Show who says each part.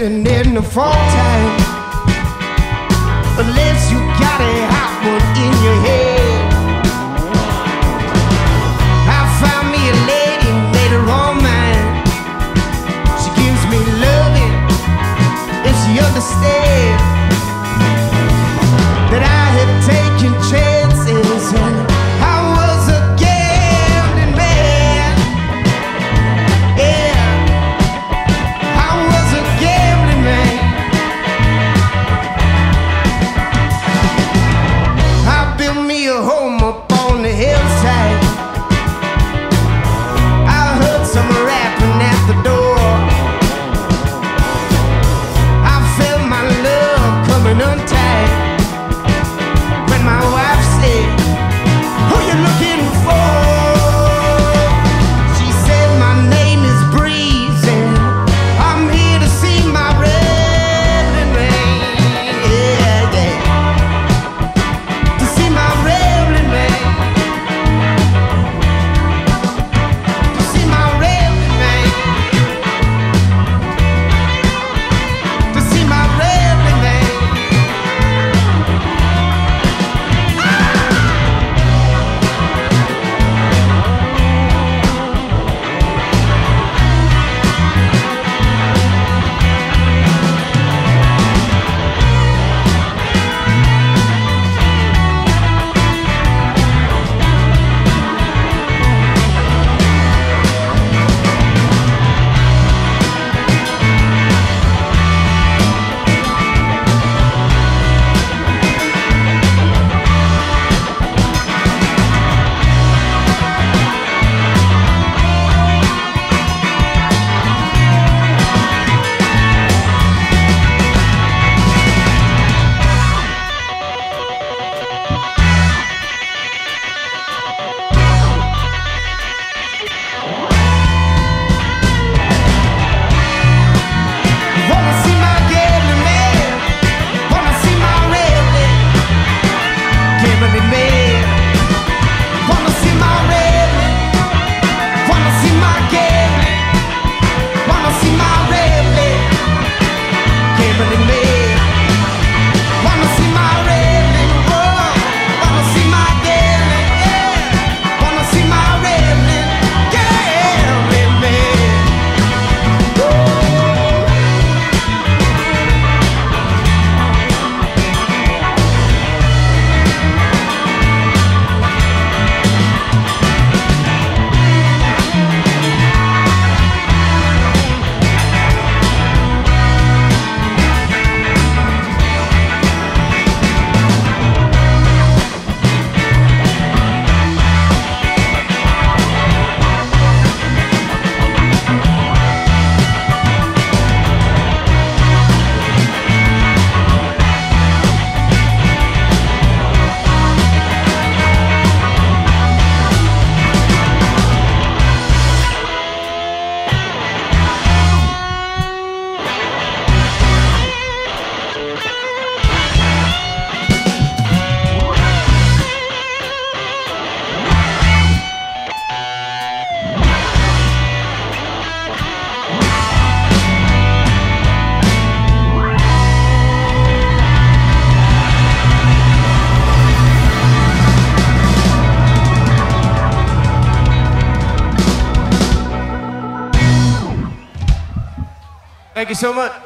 Speaker 1: living in the fall time, unless you got a hot one in your head. I found me a lady, made her all mine. She gives me loving, and she understands that I have taken chances, and I was a gambling man. Yeah, I was a gambling man. I built me a home up on the hillside. I heard some rapping at the door. I felt my love coming untied. My wife said, who you looking for? She said, my name is Breeze, and I'm here to see my rebel man. Yeah, yeah. To see my rebel man. To see my rebel man. To see my rebel man.
Speaker 2: Thank you so much.